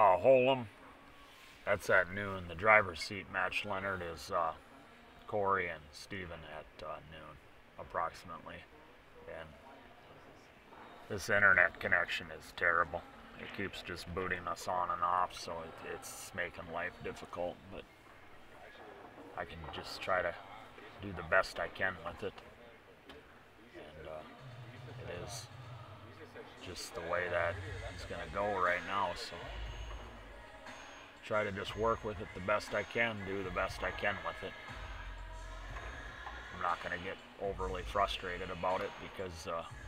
Holm, that's at noon. The driver's seat match, Leonard, is Corey and Steven at noon, approximately. And this internet connection is terrible. It keeps just booting us on and off, so it's making life difficult. But I can just try to do the best I can with it. And it is just the way that it's going to go right now, so try to just work with it the best I can, do the best I can with it. I'm not going to get overly frustrated about it because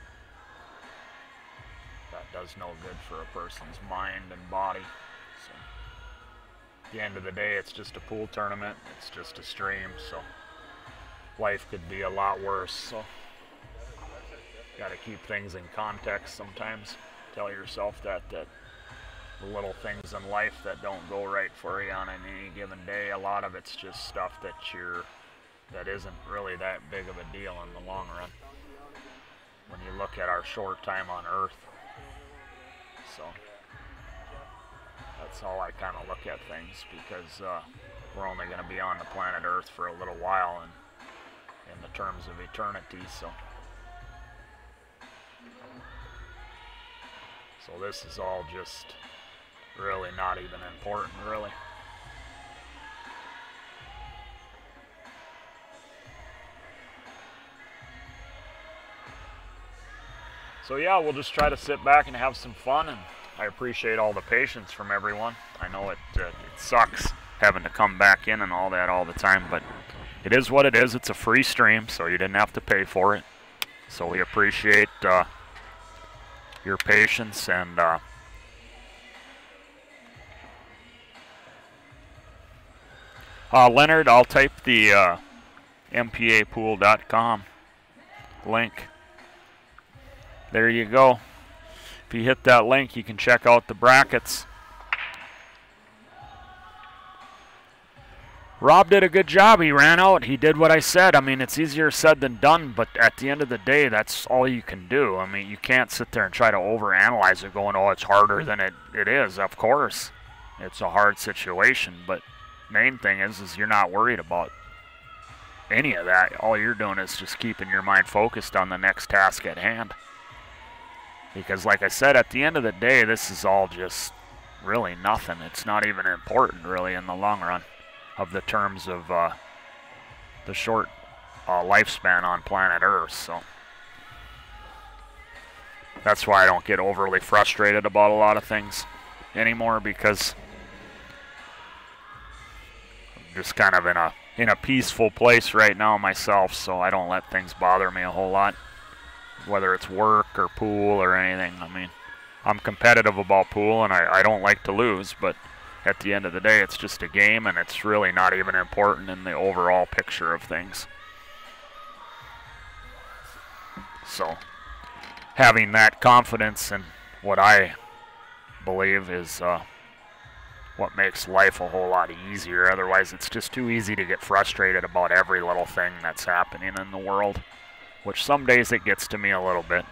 that does no good for a person's mind and body. So at the end of the day, it's just a pool tournament. It's just a stream, so life could be a lot worse. So got to keep things in context sometimes. Tell yourself that the little things in life that don't go right for you on any given day, a lot of it's just stuff that isn't really that big of a deal in the long run when you look at our short time on Earth. So that's how I kind of look at things, because we're only going to be on the planet Earth for a little while in the terms of eternity. So this is all just really not even important, really. So yeah, we'll just try to sit back and have some fun, and I appreciate all the patience from everyone. I know it sucks having to come back in and all that all the time, but it is what it is. It's a free stream, so you didn't have to pay for it. So we appreciate your patience, and Leonard, I'll type the mpapool.com link. There you go. If you hit that link, you can check out the brackets. Rob did a good job. He ran out. He did what I said. I mean, it's easier said than done, but at the end of the day, that's all you can do. I mean, you can't sit there and try to overanalyze it going, oh, it's harder than it is. Of course, it's a hard situation, but main thing is you're not worried about any of that. All you're doing is just keeping your mind focused on the next task at hand. Because like I said, at the end of the day, this is all just really nothing. It's not even important, really, in the long run of the terms of the short lifespan on planet Earth. So that's why I don't get overly frustrated about a lot of things anymore, because I'm just kind of in a peaceful place right now myself, so I don't let things bother me a whole lot, whether it's work or pool or anything. I mean, I'm competitive about pool, and I don't like to lose, but at the end of the day, it's just a game, and it's really not even important in the overall picture of things. So having that confidence in what I believe is what makes life a whole lot easier. Otherwise, it's just too easy to get frustrated about every little thing that's happening in the world, which some days it gets to me a little bit,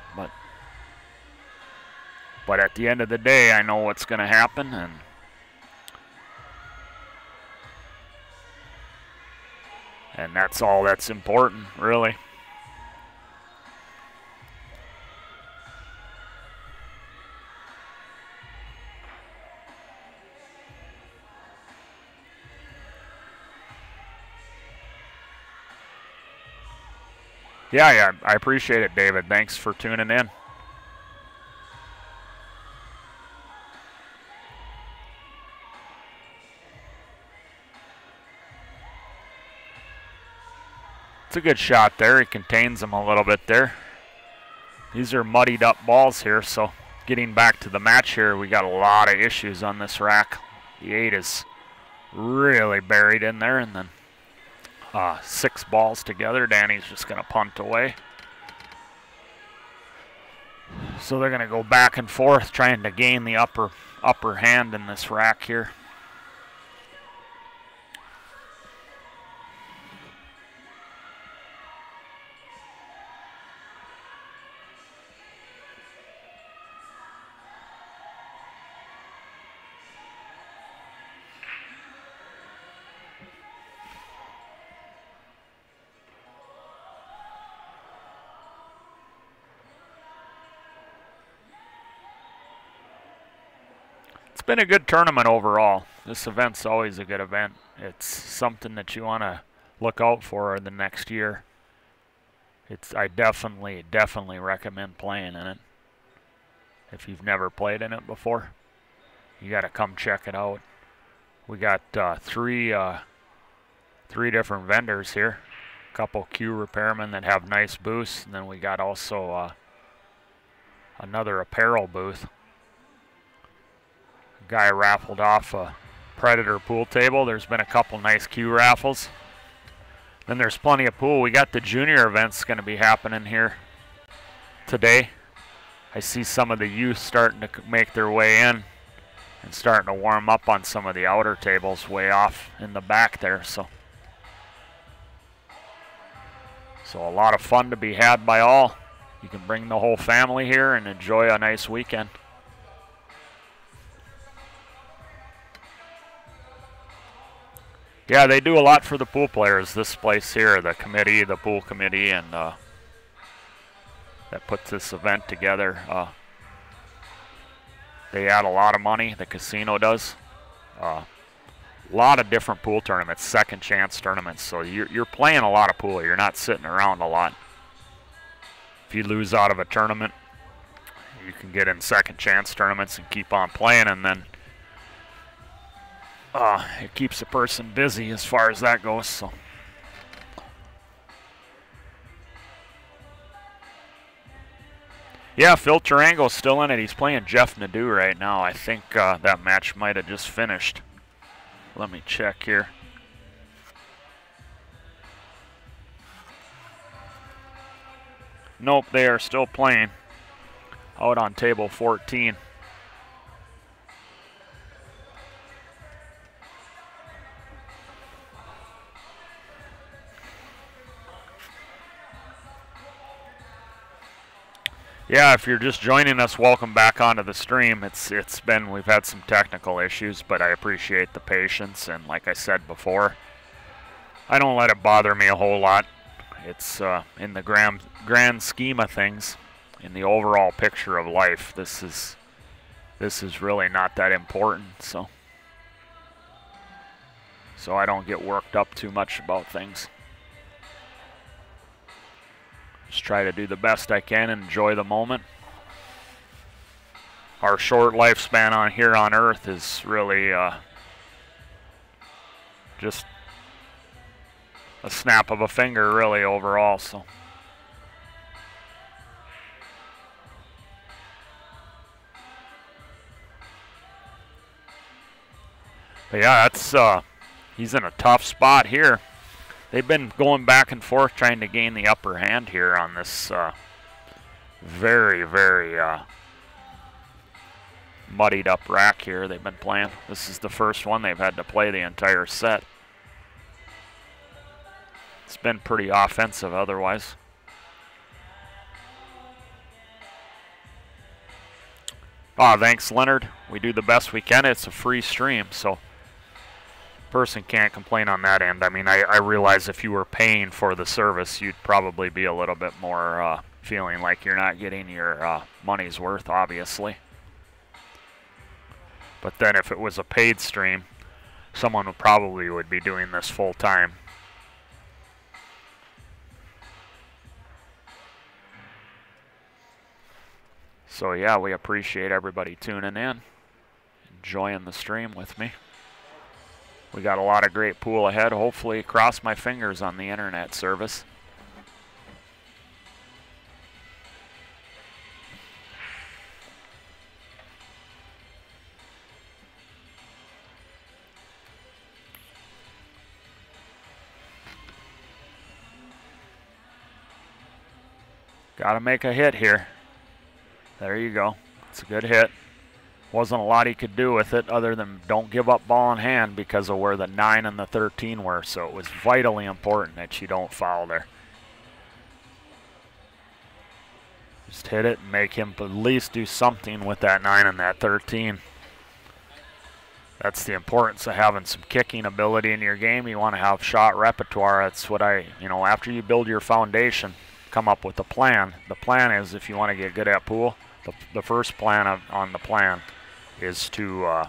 but at the end of the day, I know what's going to happen, and that's all that's important, really. Yeah, I appreciate it, David. Thanks for tuning in. It's a good shot there. He contains them a little bit there. These are muddied up balls here, so getting back to the match here, we got a lot of issues on this rack. The 8 is really buried in there, and then 6 balls together. Danny's just going to punt away. So they're going to go back and forth trying to gain the upper hand in this rack here. It's been a good tournament overall. This event's always a good event. It's something that you want to look out for the next year. I definitely recommend playing in it. If you've never played in it before, you got to come check it out. We got three different vendors here. A couple Q repairmen that have nice booths, and then we got also another apparel booth. A guy raffled off a Predator pool table. There's been a couple nice Q raffles. Then there's plenty of pool. We got the junior events going to be happening here today. I see some of the youth starting to make their way in and starting to warm up on some of the outer tables way off in the back there. So a lot of fun to be had by all. You can bring the whole family here and enjoy a nice weekend. Yeah, they do a lot for the pool players, this place here, the committee, the pool committee, and that puts this event together. They add a lot of money, the casino does. A lot of different pool tournaments, second chance tournaments, so you're playing a lot of pool. You're not sitting around a lot. If you lose out of a tournament, you can get in second chance tournaments and keep on playing, and then it keeps a person busy as far as that goes. So yeah, Phil Tarango's still in it. He's playing Jeff Nadeau right now. I think that match might have just finished. Let me check here. Nope, they are still playing out on table 14. Yeah, if you're just joining us, welcome back onto the stream. We've had some technical issues, but I appreciate the patience, and like I said before, I don't let it bother me a whole lot. It's in the grand scheme of things, in the overall picture of life, this is really not that important, so I don't get worked up too much about things. Just try to do the best I can and enjoy the moment. Our short lifespan on here on Earth is really just a snap of a finger, really, overall. So but yeah, that's he's in a tough spot here. They've been going back and forth trying to gain the upper hand here on this very muddied up rack here they've been playing. This is the first one they've had to play the entire set. It's been pretty offensive otherwise. Thanks, Leonard. We do the best we can. It's a free stream, so person can't complain on that end. I mean, I realize if you were paying for the service, you'd probably be a little bit more feeling like you're not getting your money's worth, obviously. But then if it was a paid stream, someone would be doing this full time. So yeah, we appreciate everybody tuning in, enjoying the stream with me. We got a lot of great pool ahead. Hopefully, cross my fingers on the internet service. Got to make a hit here. There you go. It's a good hit. Wasn't a lot he could do with it other than don't give up ball in hand because of where the 9 and the 13 were. So it was vitally important that you don't foul there. Just hit it and make him at least do something with that 9 and that 13. That's the importance of having some kicking ability in your game. You want to have shot repertoire. That's what after you build your foundation, come up with a plan. The plan is, if you want to get good at pool, the first plan on the plan is to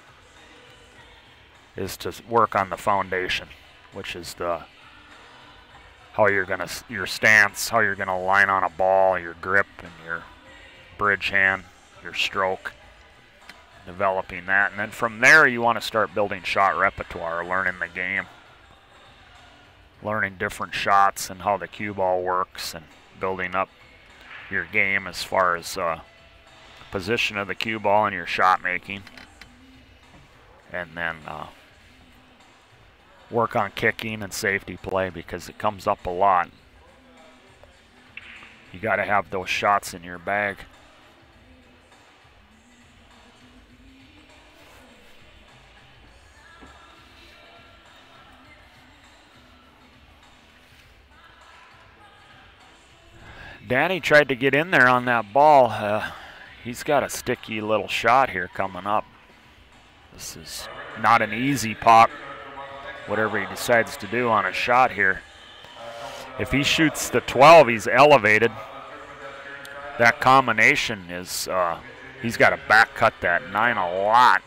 work on the foundation, which is how you're gonna, your stance, how you're gonna line on a ball, your grip and your bridge hand, your stroke, developing that. And then from there you want to start building shot repertoire, learning the game, learning different shots and how the cue ball works, and building up your game as far as position of the cue ball and your shot making. And then work on kicking and safety play, because it comes up a lot. You got to have those shots in your bag. Danny tried to get in there on that ball. He's got a sticky little shot here coming up. This is not an easy pop, whatever he decides to do on a shot here. If he shoots the 12, he's elevated. That combination is, he's got to back cut that 9 a lot.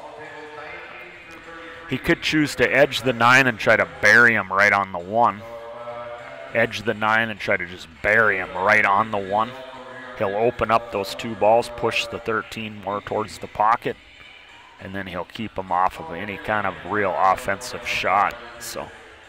He could choose to edge the 9 and try to bury him right on the 1. Edge the 9 and try to just bury him right on the 1. He'll open up those 2 balls, push the 13 more towards the pocket, and then he'll keep him off of any kind of real offensive shot. So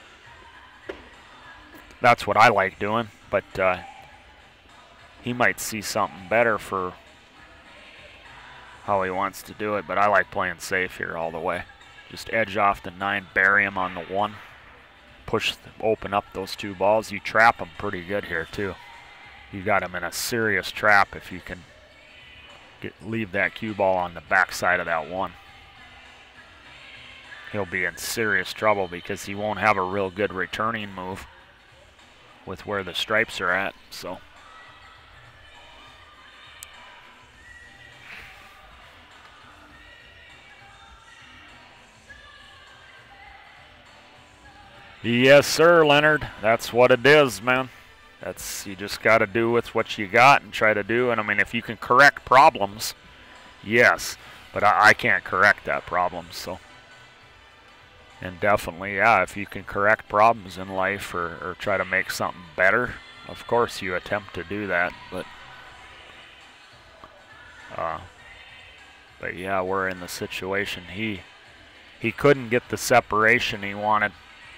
that's what I like doing, but he might see something better for how he wants to do it, but I like playing safe here all the way. Just edge off the 9, bury him on the 1. Push, open up those 2 balls. You trap him pretty good here too. You got him in a serious trap if you can leave that cue ball on the backside of that 1. He'll be in serious trouble because he won't have a real good returning move with where the stripes are at. So yes, sir, Leonard. That's what it is, man. That's, you just got to do with what you got and try to do. And I mean, if you can correct problems, yes, but I can't correct that problem. So, and definitely, yeah, if you can correct problems in life or try to make something better, of course you attempt to do that. But yeah, we're in the situation. He couldn't get the separation he wanted.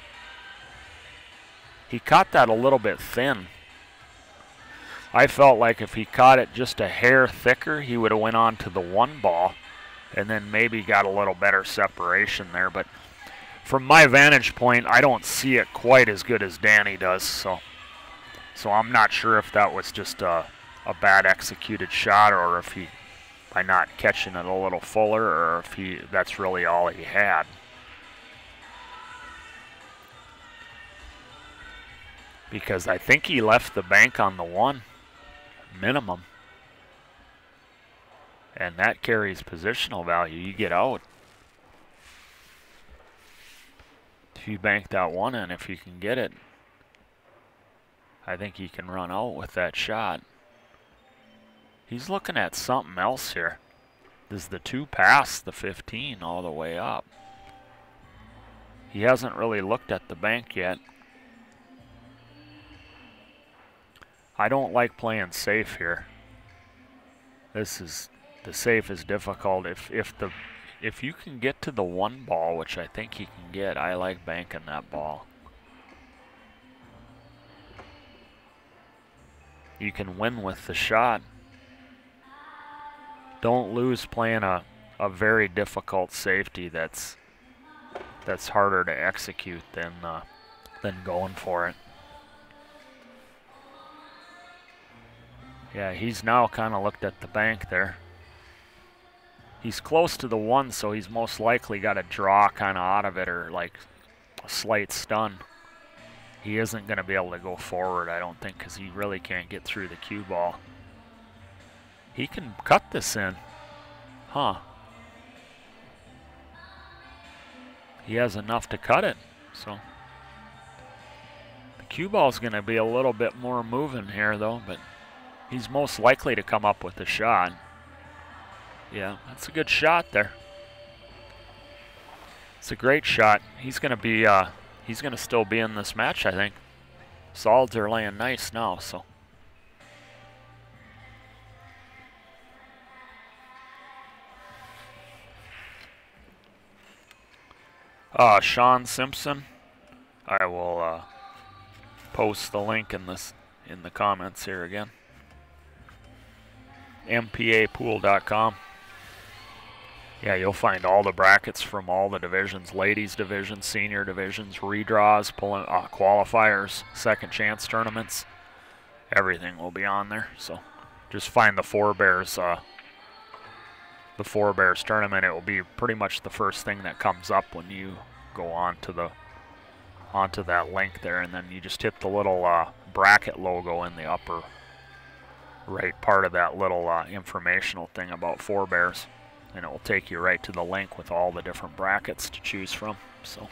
He caught that a little bit thin. I felt like if he caught it just a hair thicker, he would have went on to the 1 ball and then maybe got a little better separation there. But from my vantage point, I don't see it quite as good as Danny does. So I'm not sure if that was just a bad executed shot, or if he, by not catching it a little fuller, or if that's really all he had. Because I think he left the bank on the 1 minimum, and that carries positional value. You get out if you bank that 1 in. If you can get it, I think he can run out with that shot. He's looking at something else here. Does the 2 pass the 15 all the way up? He hasn't really looked at the bank yet. I don't like playing safe here. The safe is difficult. If you can get to the 1 ball, which I think he can get, I like banking that ball. You can win with the shot. Don't lose playing a very difficult safety that's harder to execute than going for it. Yeah, he's now kind of looked at the bank there. He's close to the 1, so he's most likely got to draw kind of out of it, or like a slight stun. He isn't going to be able to go forward, I don't think, because he really can't get through the cue ball. He can cut this in. Huh. He has enough to cut it, so. The cue ball's going to be a little bit more moving here, though, but he's most likely to come up with a shot. Yeah, that's a good shot there. It's a great shot. He's gonna still be in this match, I think. Solids are laying nice now, so. Sean Simpson. I will post the link in the comments here again. MPApool.com. Yeah, you'll find all the brackets from all the divisions, ladies division, senior divisions, redraws, qualifiers, second chance tournaments. Everything will be on there. So just find the Four Bears tournament. It will be pretty much the first thing that comes up when you go onto that link there, and then you just hit the little bracket logo in the upper right part of that little informational thing about Four Bears, and it will take you right to the link with all the different brackets to choose from. So.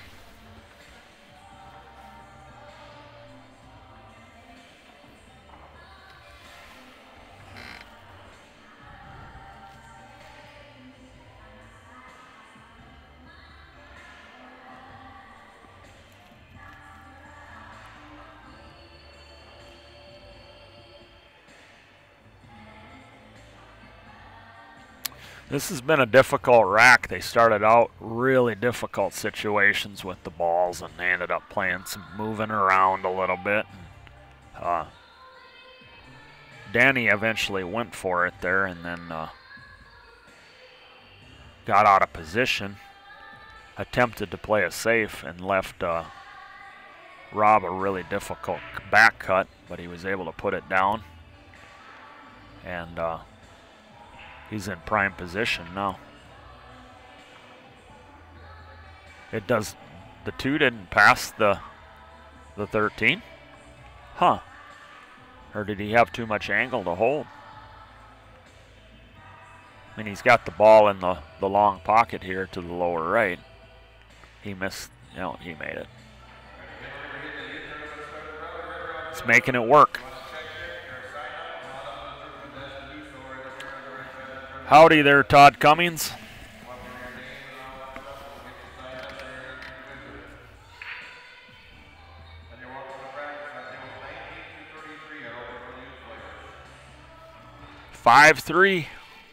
This has been a difficult rack. They started out really difficult situations with the balls, and they ended up playing some moving around a little bit. Danny eventually went for it there, and then got out of position, attempted to play a safe, and left Rob a really difficult back cut, but he was able to put it down. And he's in prime position now. It does. The 2 didn't pass the 13? Huh. Or did he have too much angle to hold? I mean, he's got the ball in the long pocket here to the lower right. He missed, he made it. It's making it work. Howdy there, Todd Cummings. Five-3.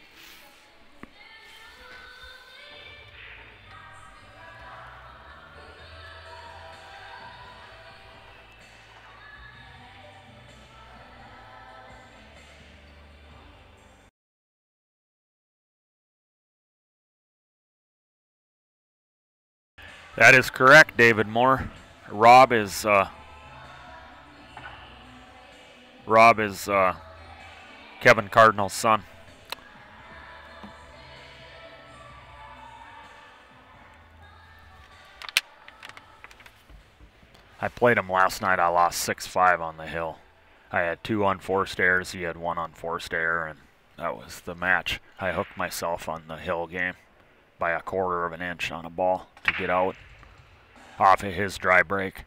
That is correct, David Moore. Rob is Kevin Cardinal's son. I played him last night. I lost 6-5 on the hill. I had 2 unforced errors. He had 1 unforced error, and that was the match. I hooked myself on the hill game by 1/4 of an inch on a ball to get out off of his dry break.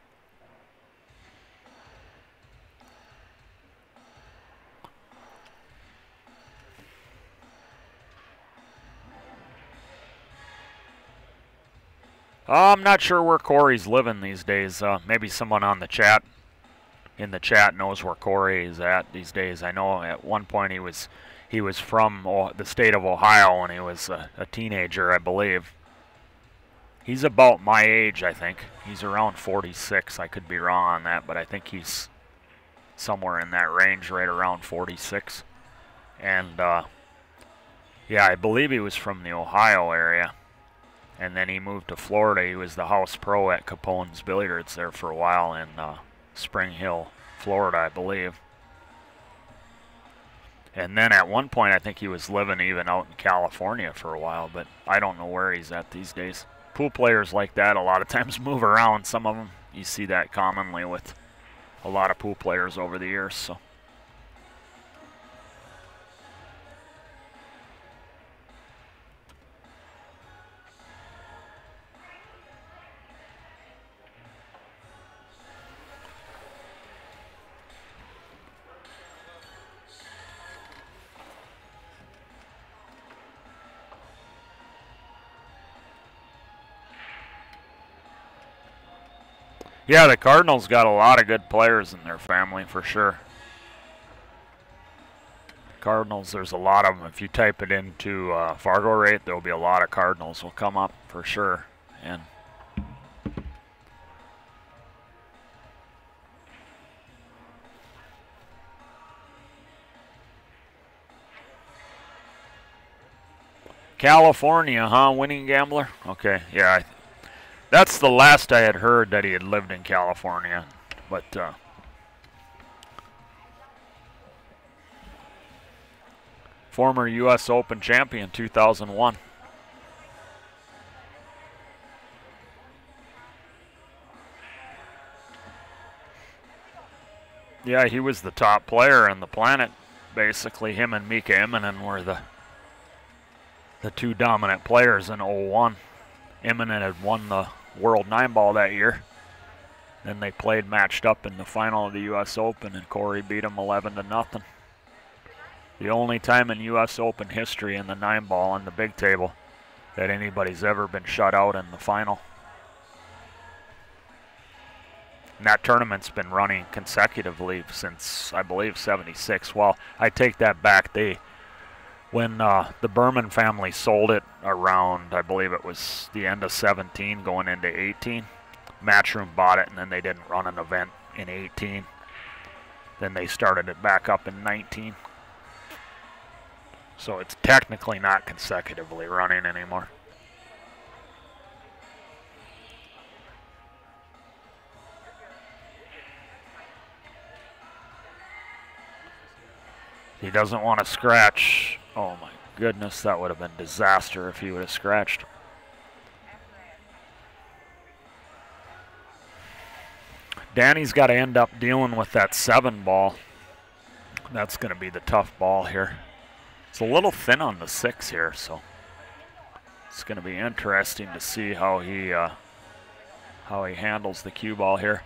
I'm not sure where Corey's living these days. Maybe someone on the chat, in the chat, knows where Corey is at these days. I know at one point he was from the state of Ohio when he was a teenager, I believe. He's about my age, I think. He's around 46. I could be wrong on that, but I think he's somewhere in that range, right around 46. And yeah, I believe he was from the Ohio area. And then he moved to Florida. He was the house pro at Capone's Billiards there for a while in Spring Hill, Florida, I believe. And then at one point, I think he was living even out in California for a while, but I don't know where he's at these days. Pool players like that a lot of times move around. Some of them, you see that commonly with a lot of pool players over the years. So. Yeah, the Cardinals got a lot of good players in their family for sure. Cardinals, there's a lot of them. If you type it into Fargo rate, there'll be a lot of Cardinals will come up for sure. And California, huh? Winning Gambler? Okay, yeah. That's the last I had heard that he had lived in California. But former U.S. Open champion, 2001. Yeah, he was the top player on the planet. Basically, him and Mika Immonen were the two dominant players in 01. Immonen had won the World 9-ball that year. Then they played matched up in the final of the U.S. Open, and Corey beat him 11-0. The only time in U.S. Open history in the 9-ball on the big table that anybody's ever been shut out in the final. And that tournament's been running consecutively since, I believe, '76. Well, I take that back. When the Berman family sold it around, I believe it was the end of 17 going into 18, Matchroom bought it, and then they didn't run an event in 18. Then they started it back up in 19. So it's technically not consecutively running anymore. He doesn't want to scratch. Oh my goodness, that would have been disaster if he would have scratched. Danny's got to end up dealing with that 7-ball. That's going to be the tough ball here. It's a little thin on the 6 here, so it's going to be interesting to see how he handles the cue ball here.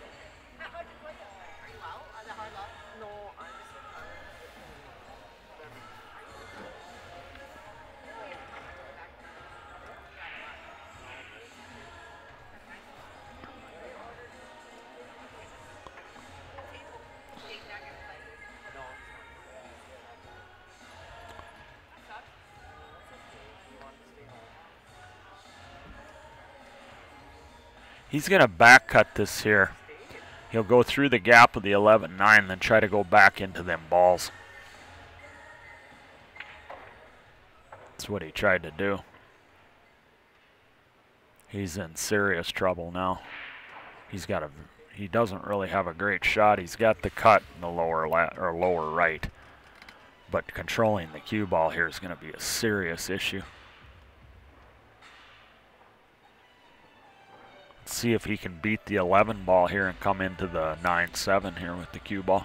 He's going to back cut this here. He'll go through the gap of the 11-9, then try to go back into them balls. That's what he tried to do. He's in serious trouble now. He doesn't really have a great shot. He's got the cut in the lower right, but controlling the cue ball here is going to be a serious issue. See if he can beat the 11 ball here and come into the 9-7 here with the cue ball.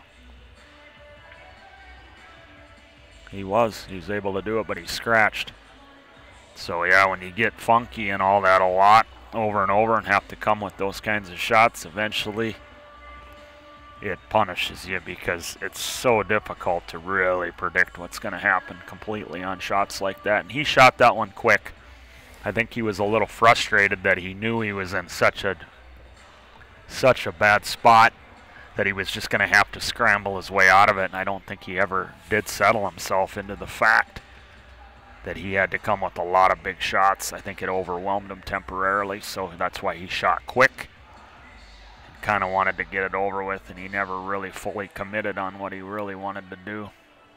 He was able to do it, but he scratched. So yeah, when you get funky and all that a lot over and over and have to come with those kinds of shots, eventually it punishes you, because it's so difficult to really predict what's going to happen completely on shots like that. And he shot that one quick. I think he was a little frustrated that he knew he was in such a bad spot that he was just going to have to scramble his way out of it, and I don't think he ever did settle himself into the fact that he had to come with a lot of big shots. I think it overwhelmed him temporarily, so that's why he shot quick and kind of wanted to get it over with, and he never really fully committed on what he really wanted to do.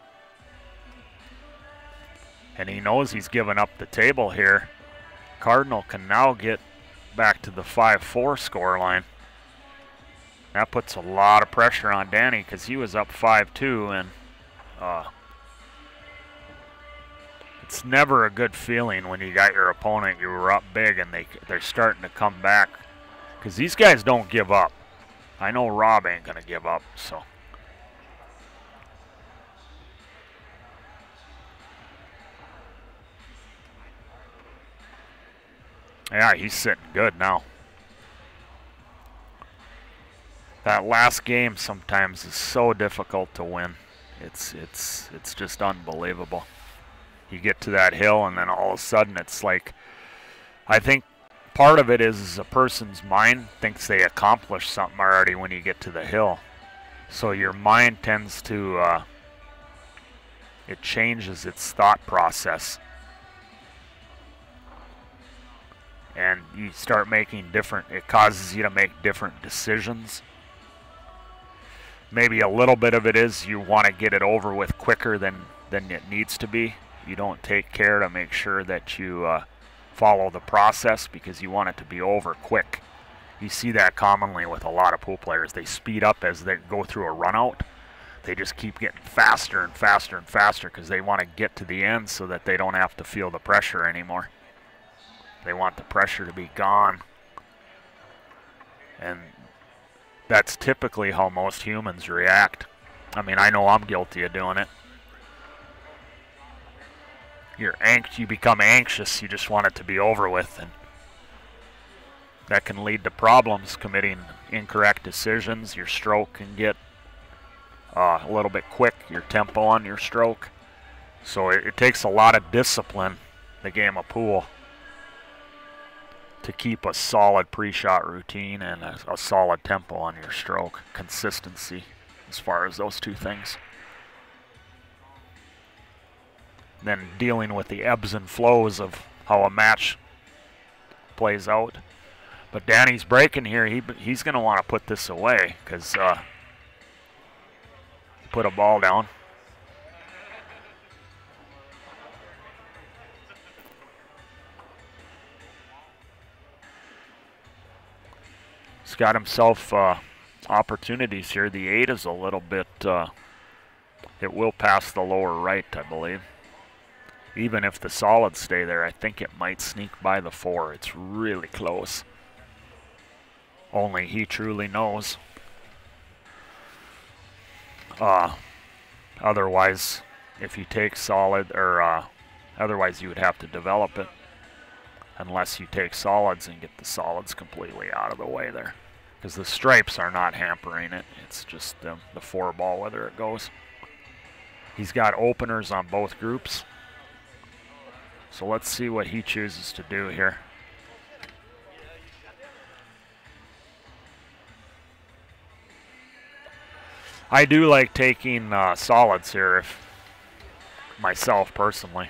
And he knows he's given up the table here. Cardinal can now get back to the 5-4 scoreline. That puts a lot of pressure on Danny, because he was up 5-2, and it's never a good feeling when you got your opponent, you were up big, and they're starting to come back, because these guys don't give up. I know Rob ain't going to give up, so. Yeah, he's sitting good now. That last game sometimes is so difficult to win. It's just unbelievable. You get to that hill, and then all of a sudden it's like, I think part of it is a person's mind thinks they accomplished something already when you get to the hill. So your mind tends to, it changes its thought process. And you start making different, it causes you to make different decisions. Maybe a little bit of it is you want to get it over with quicker than it needs to be. You don't take care to make sure that you follow the process because you want it to be over quick. You see that commonly with a lot of pool players. They speed up as they go through a run out. They just keep getting faster and faster and faster because they want to get to the end so that they don't have to feel the pressure anymore. They want the pressure to be gone. And that's typically how most humans react. I mean, I know I'm guilty of doing it. You become anxious, you just want it to be over with, and that can lead to problems, committing incorrect decisions. Your stroke can get a little bit quick, your tempo on your stroke. So it takes a lot of discipline, the game of pool, to keep a solid pre-shot routine and a solid tempo on your stroke. Consistency as far as those two things. Then dealing with the ebbs and flows of how a match plays out. But Danny's breaking here. He's going to want to put this away because put a ball down. He's got himself opportunities here. The 8 is a little bit, it will pass the lower right, I believe. Even if the solids stay there, I think it might sneak by the 4. It's really close. Only he truly knows. Otherwise, if you take solid, or otherwise you would have to develop it. Unless you take solids and get the solids completely out of the way there. Because the stripes are not hampering it. It's just the 4 ball, whether it goes. He's got openers on both groups. So let's see what he chooses to do here. I do like taking solids here, myself personally.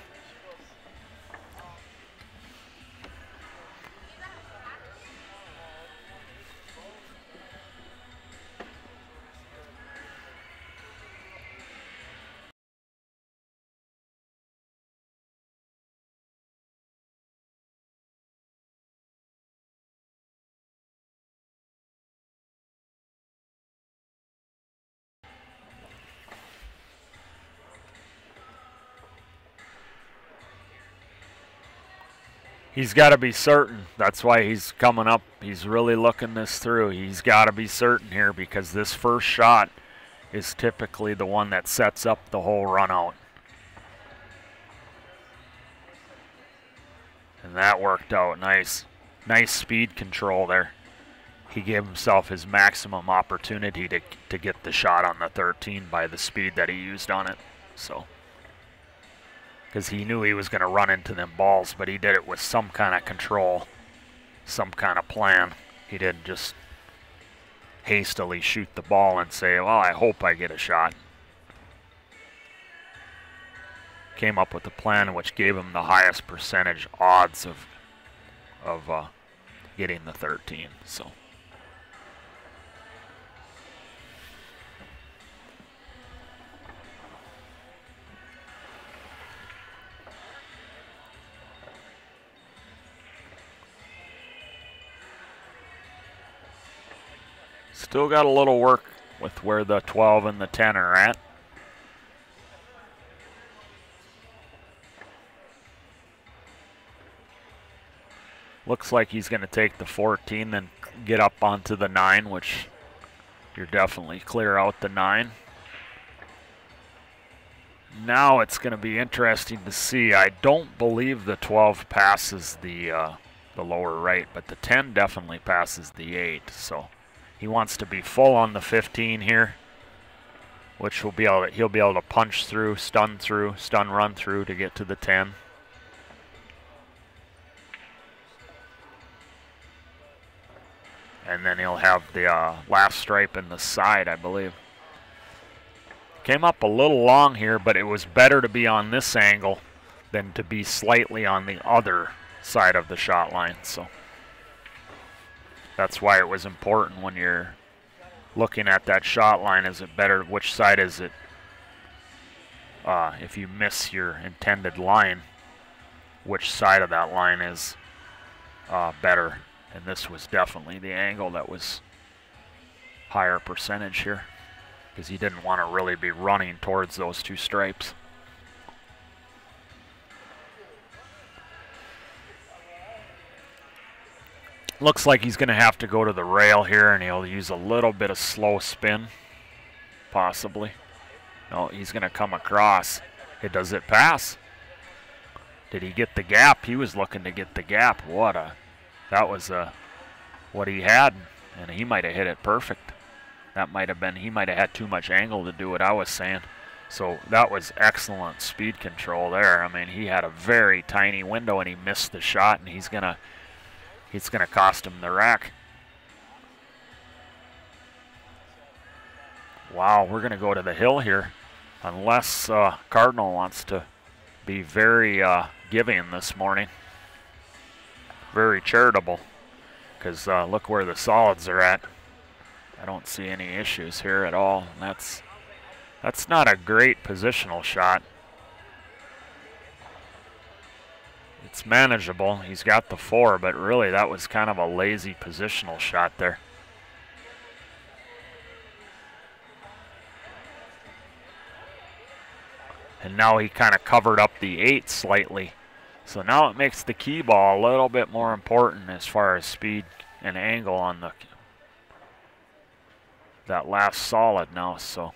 He's got to be certain. That's why he's coming up. He's really looking this through. He's got to be certain here because this first shot is typically the one that sets up the whole run out. And that worked out nice. Nice speed control there. He gave himself his maximum opportunity to get the shot on the 13 by the speed that he used on it. So, because he knew he was going to run into them balls, but he did it with some kind of control, some kind of plan. He didn't just hastily shoot the ball and say, well, I hope I get a shot. Came up with a plan which gave him the highest percentage odds of getting the 13. So. Still got a little work with where the 12 and the 10 are at. Looks like he's going to take the 14, then get up onto the 9, which you're definitely clear out the 9. Now it's going to be interesting to see. I don't believe the 12 passes the lower right, but the 10 definitely passes the 8. So he wants to be full on the 15 here, which he'll be able to punch through, stun run through to get to the 10. And then he'll have the last stripe in the side, I believe. Came up a little long here, but it was better to be on this angle than to be slightly on the other side of the shot line. So that's why it was important when you're looking at that shot line. Is it better? Which side is it? If you miss your intended line, which side of that line is better? And this was definitely the angle that was higher percentage here, because you didn't want to really be running towards those two stripes. Looks like he's going to have to go to the rail here, and he'll use a little bit of slow spin, possibly. No, he's going to come across. Does it pass? Did he get the gap? He was looking to get the gap. That was what he had, and he might have hit it perfect. That might have been, he might have had too much angle to do what I was saying. So that was excellent speed control there. I mean, he had a very tiny window and he missed the shot, and he's gonna cost him the rack. Wow, we're gonna go to the hill here, unless Cardinal wants to be very giving this morning. Very charitable, because look where the solids are at. I don't see any issues here at all. And that's not a great positional shot. It's manageable. He's got the 4, but really that was kind of a lazy positional shot there. And now he kind of covered up the 8 slightly. So now it makes the key ball a little bit more important as far as speed and angle on that last solid now. So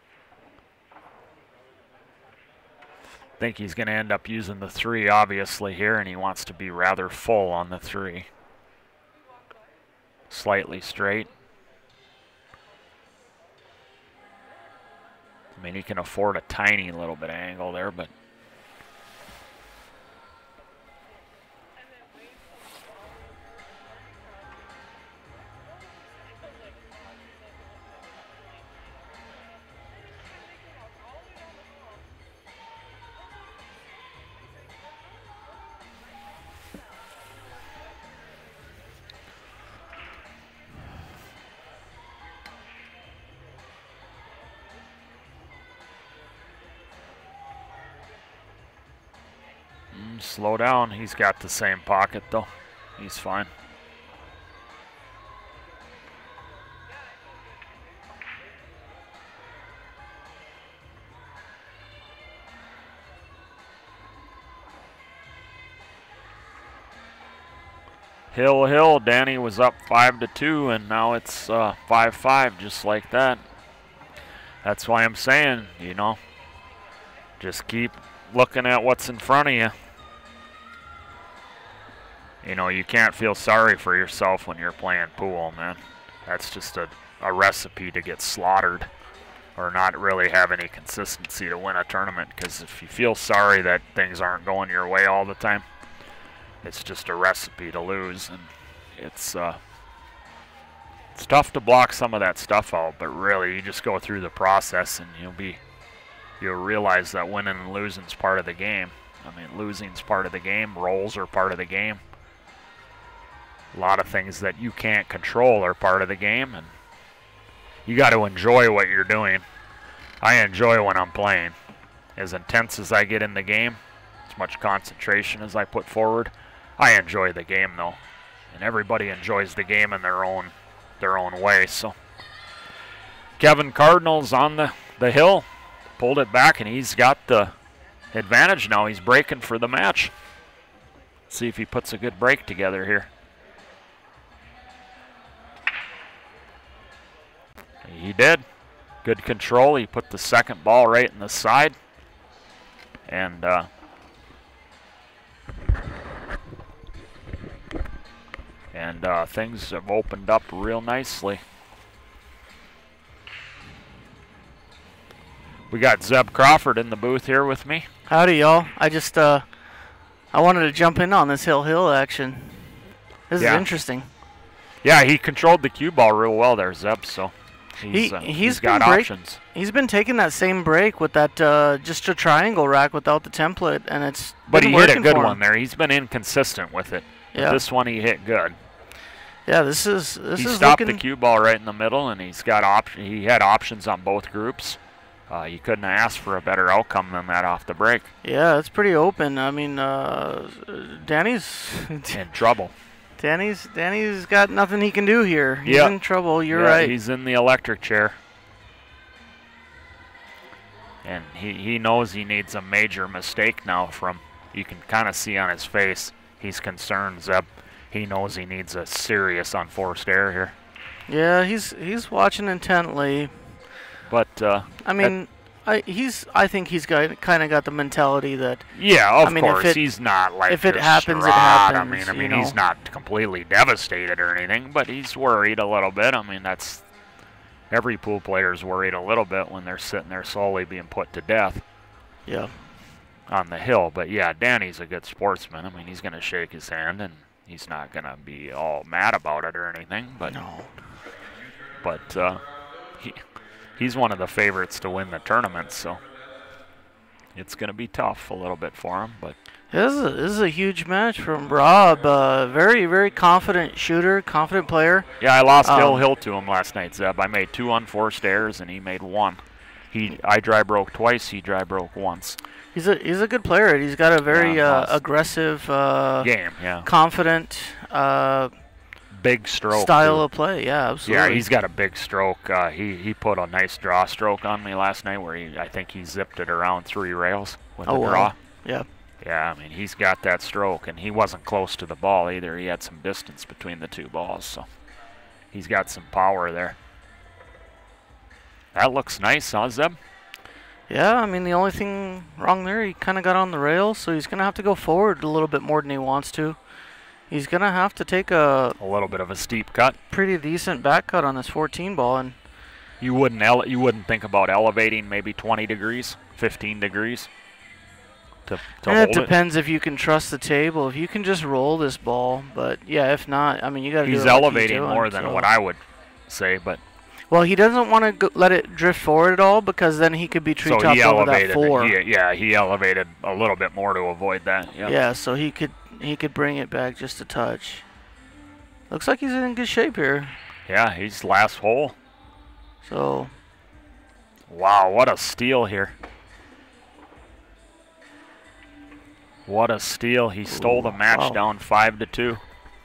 I think he's going to end up using the 3 obviously here, and he wants to be rather full on the 3. Slightly straight. I mean, he can afford a tiny little bit of angle there, but slow down. He's got the same pocket though. He's fine. Hill, Danny was up 5-2, and now it's 5-5, just like that. That's why I'm saying, you know, just keep looking at what's in front of you. You know, you can't feel sorry for yourself when you're playing pool, man. That's just a recipe to get slaughtered or not really have any consistency to win a tournament, because if you feel sorry that things aren't going your way all the time, it's just a recipe to lose. And it's tough to block some of that stuff out, but really you just go through the process and you'll realize that winning and losing is part of the game. I mean, losing's part of the game, rolls are part of the game. A lot of things that you can't control are part of the game, and you got to enjoy what you're doing. I enjoy when I'm playing. As intense as I get in the game, as much concentration as I put forward, I enjoy the game though. And everybody enjoys the game in their own way. So Kevin Cardinal's on the hill, pulled it back, and he's got the advantage now. He's breaking for the match. Let's see if he puts a good break together here. He did. Good control. He put the second ball right in the side. And things have opened up real nicely. We got Zeb Crawford in the booth here with me. Howdy, y'all. I just I wanted to jump in on this hill action. This is interesting. Yeah, he controlled the cue ball real well there, Zeb. So he's got options. He's been taking that same break with that just a triangle rack without the template, and it's But been he hit a working good for him. one there. He's been inconsistent with it. Yeah. This one he hit good. Yeah, this is He stopped looking, the cue ball right in the middle, and he's got he had options on both groups. You couldn't have asked for a better outcome than that off the break. Yeah, it's pretty open. I mean, Danny's In trouble. Danny's got nothing he can do here. He's Yep. in trouble. You're Yeah, right. He's in the electric chair. And he knows he needs a major mistake now from, you can kind of see on his face, he's concerned, Zeb. He knows he needs a serious unforced error here. Yeah, he's watching intently. But I mean, I think he's kind of got the mentality that yeah, of I mean, course, he's not like if it happens, it distraught. happens. I mean, you he's know. not completely devastated or anything, but he's worried a little bit. I mean, that's every pool player's worried a little bit when they're sitting there slowly being put to death. Yeah. On the hill. But yeah, Danny's a good sportsman. I mean, he's going to shake his hand, and he's not going to be all mad about it or anything. But No. But he's one of the favorites to win the tournament, so it's going to be tough a little bit for him. But This is a huge match from Rob. Very, very confident shooter, confident player. yeah, I lost hill to him last night, Zeb. I made 2 unforced errors, and he made 1. I dry broke twice. He dry broke once. He's a good player. He's got a very aggressive, Game, yeah. confident Big stroke. style too. of play. Yeah, absolutely. Yeah, he's got a big stroke. He put a nice draw stroke on me last night where I think he zipped it around 3 rails with the draw. Yeah. Yeah, I mean, he's got that stroke, and he wasn't close to the ball either. He had some distance between the 2 balls, so he's got some power there. That looks nice, huh, Zeb? Yeah, I mean, the only thing wrong there, he kind of got on the rail, so he's going to have to go forward a little bit more than he wants to. He's going to have to take a little bit of a steep cut. Pretty decent back cut on this 14 ball. And you wouldn't think about elevating maybe 20 degrees, 15 degrees to hold it depends if you can trust the table. If you can just roll this ball. But, yeah, if not, I mean, you got to do it He's like elevating he's doing, more than what I would say, but... Well, he doesn't want to let it drift forward at all because then he could be tree topped over that 4. He elevated a little bit more to avoid that. Yep. Yeah, so he could bring it back just a touch. Looks like he's in good shape here. Yeah, he's last hole. So. Wow, what a steal here. What a steal. He stole the match down 5-2.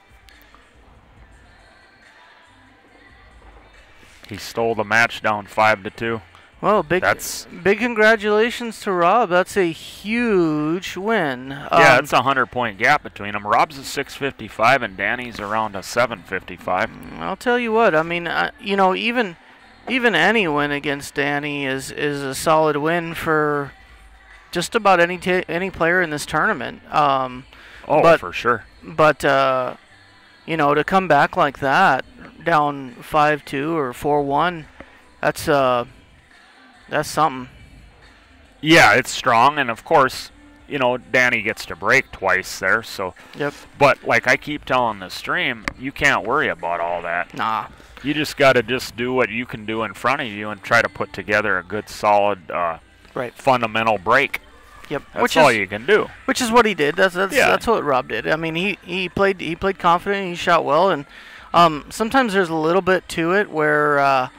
He stole the match down 5-2. Well, big congratulations to Rob. That's a huge win. Yeah, it's a 100-point gap between them. Rob's a 655 and Danny's around a 755. I'll tell you what. I mean, you know, even any win against Danny is a solid win for just about any player in this tournament. For sure. But you know, to come back like that, down 5-2 or 4-1, that's something. Yeah, it's strong, and of course, you know, Danny gets to break twice there, so. Yep. But like I keep telling the stream, you can't worry about all that. Nah. You just got to just do what you can do in front of you and try to put together a good, solid, fundamental break. Yep. That's all you can do. Which is what he did. That's what Rob did. I mean, he played confident. He shot well, and sometimes there's a little bit to it where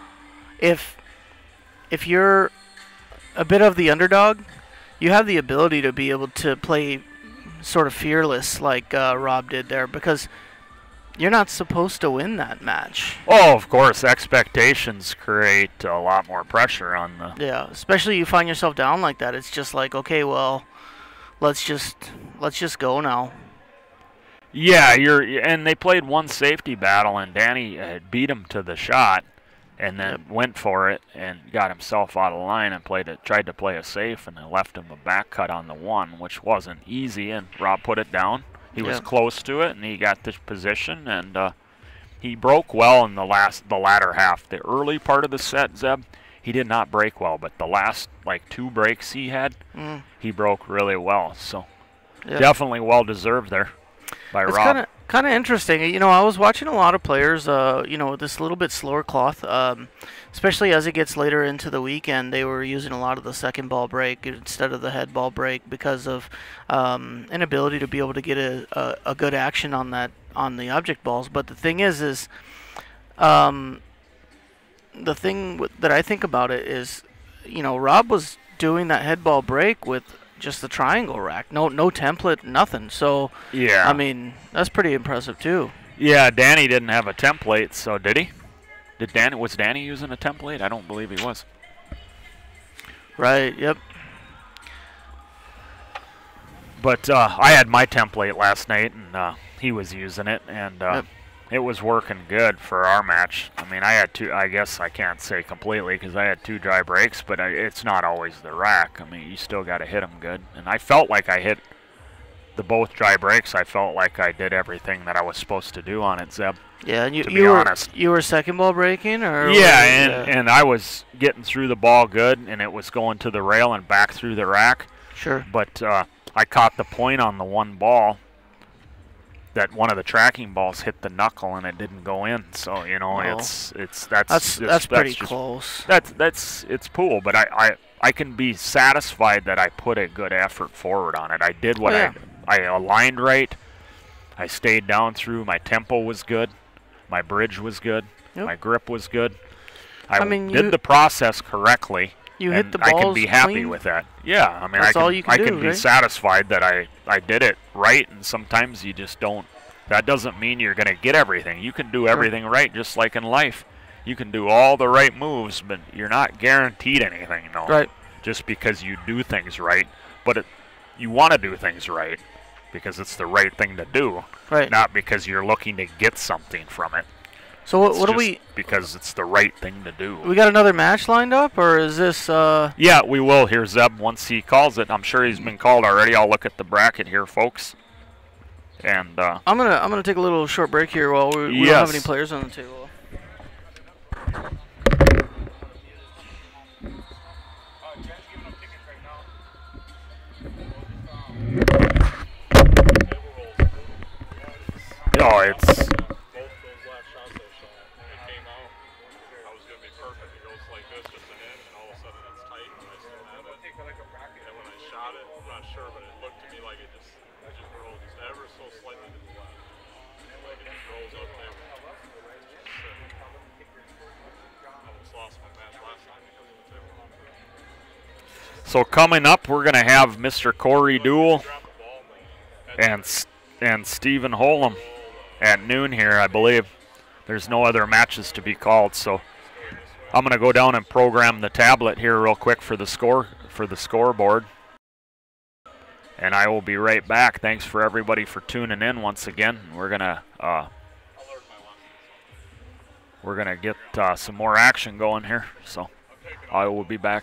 if you're a bit of the underdog, you have the ability to be able to play sort of fearless like Rob did there because you're not supposed to win that match. Oh, of course. Expectations create a lot more pressure on the... Yeah, especially you find yourself down like that. It's just like, okay, well, let's just go now. Yeah, and they played one safety battle, and Danny beat him to the shot, and then went for it and got himself out of line and tried to play a safe, and then left him a back cut on the 1, which wasn't easy, and Rob put it down. He was close to it, and he got the position, and he broke well in the latter half. The early part of the set, Zeb, he did not break well, but the last 2 breaks he had, he broke really well. So definitely well deserved there by Rob. It's Kind of interesting. You know, I was watching a lot of players, you know, with this little bit slower cloth, especially as it gets later into the weekend, they were using a lot of the second ball break instead of the head ball break because of inability to be able to get a good action on that on the object balls. But the thing is um, the thing that I think about it is, you know, Rob was doing that head ball break with just the triangle rack, no template, nothing. So I Yeah. mean, that's pretty impressive too. Yeah, Danny didn't have a template, so did he? Was Danny using a template? I don't believe he was. Right. Yep. But I had my template last night, and he was using it, and Yep. it was working good for our match. I mean, I had two. I guess I can't say completely because I had two dry breaks, but it's not always the rack. I mean, you still got to hit them good, and I felt like I hit the both dry breaks. I felt like I did everything that I was supposed to do on it, Zeb. Yeah, and To be honest. you were second ball breaking, or Yeah, and I was getting through the ball good, and it was going to the rail and back through the rack. sure. But I caught the point on the one ball that one of the tracking balls hit the knuckle and it didn't go in. So you know, Oh. that's pretty just, close. That's it's pool. But I can be satisfied that I put a good effort forward on it. I did what yeah. I aligned right. I stayed down through. My tempo was good. My bridge was good. Yep. My grip was good. I mean, did the process correctly. You and hit the I can balls be happy clean. with that. Yeah, I mean, That's all you can I do, can be right? satisfied that I did it right, and sometimes you just don't. That doesn't mean you're going to get everything. You can do everything right, just like in life. You can do all the right moves, but you're not guaranteed anything, no. Right. Just because you do things right, but you want to do things right because it's the right thing to do, Right. not because you're looking to get something from it. So what It's do just we? Because it's the right thing to do. We got another match lined up, or is this? Yeah, we will here, Zeb, once he calls it. I'm sure he's been called already. I'll look at the bracket here, folks. And I'm gonna take a little short break here while we don't have any players on the table. oh, it's so coming up, we're gonna have Mr. Corey Duell and Stephen Holm at noon here, I believe. There's no other matches to be called, so I'm gonna go down and program the tablet here real quick for the scoreboard. And I will be right back. Thanks for everybody for tuning in once again. We're gonna get some more action going here, so I will be back.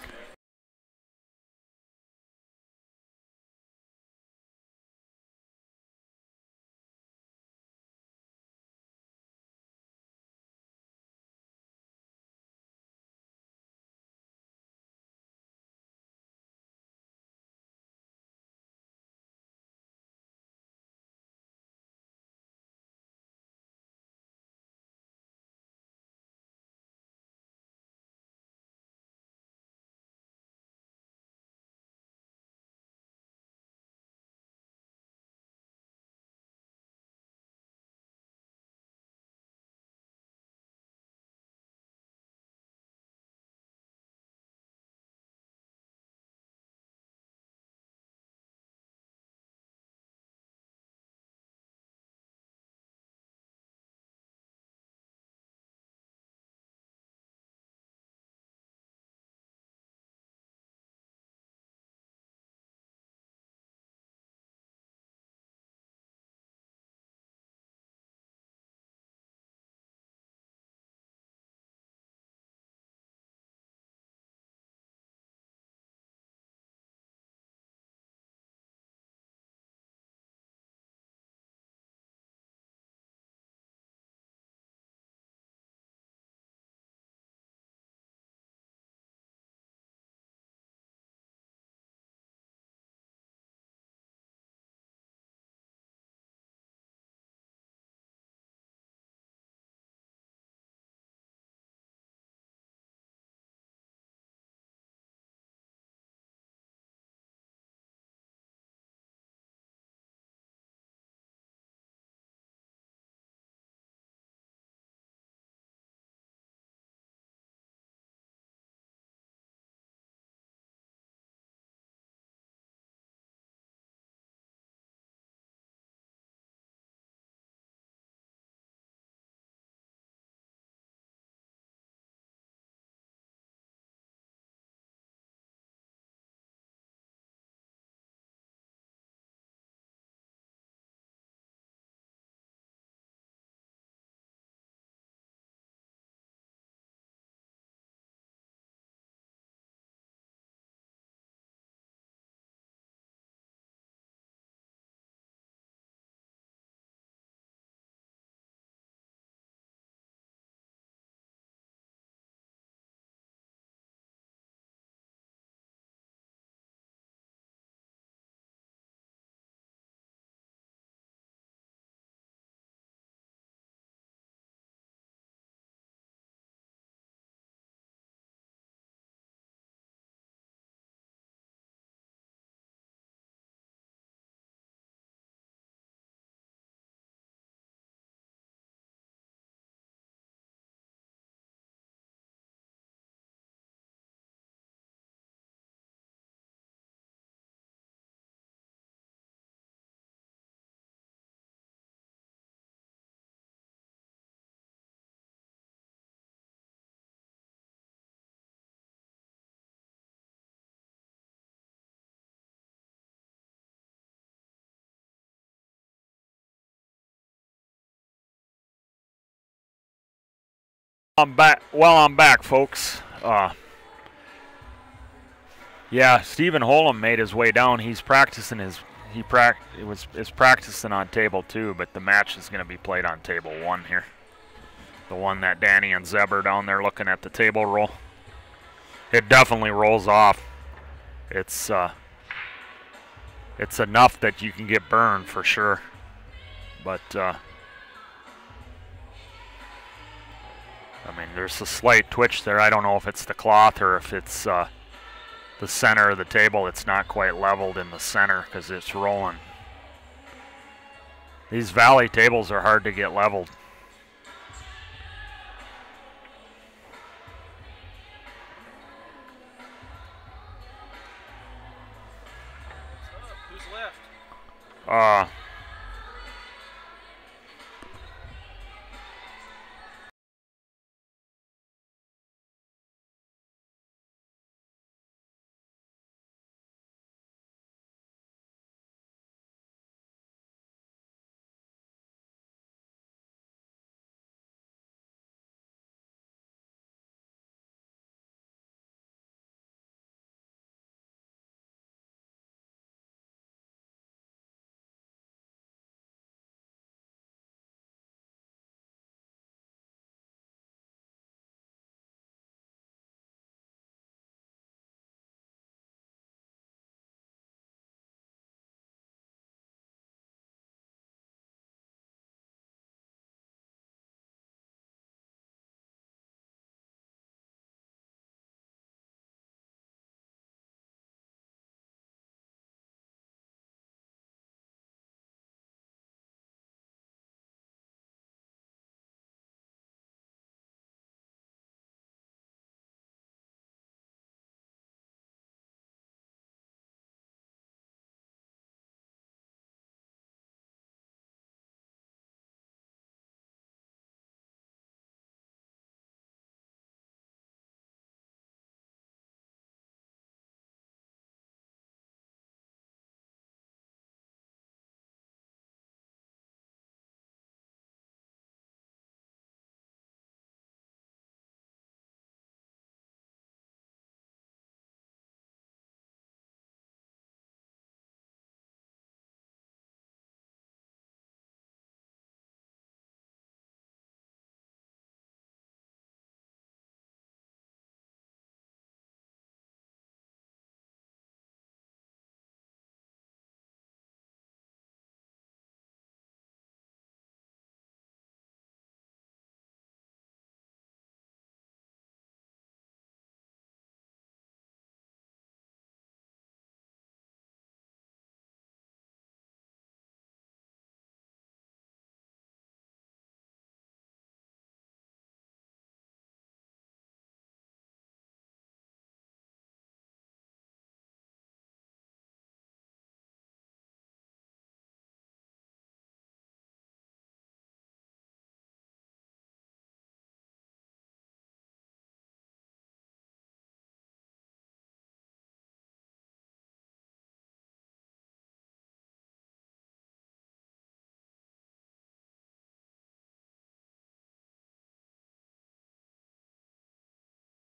I'm back. Well, I'm back, folks. Yeah, Stephen Holm made his way down. He's practicing his. Is practicing on table 2, but the match is going to be played on table 1 here. The one that Danny and Zeb are down there looking at the table roll. It definitely rolls off. It's enough that you can get burned for sure, but I mean, there's a slight twitch there. I don't know if it's the cloth or if it's the center of the table. It's not quite leveled in the center because it's rolling. These valley tables are hard to get leveled. Who's left?